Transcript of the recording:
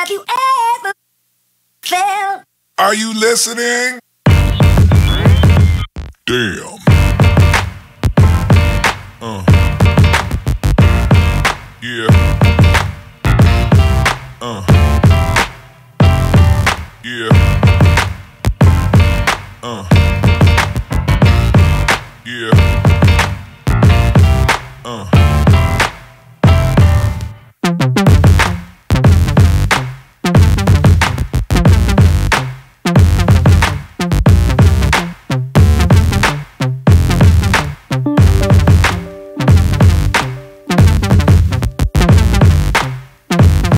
Have you ever felt? Are you listening? Damn. Yeah. Yeah. Yeah.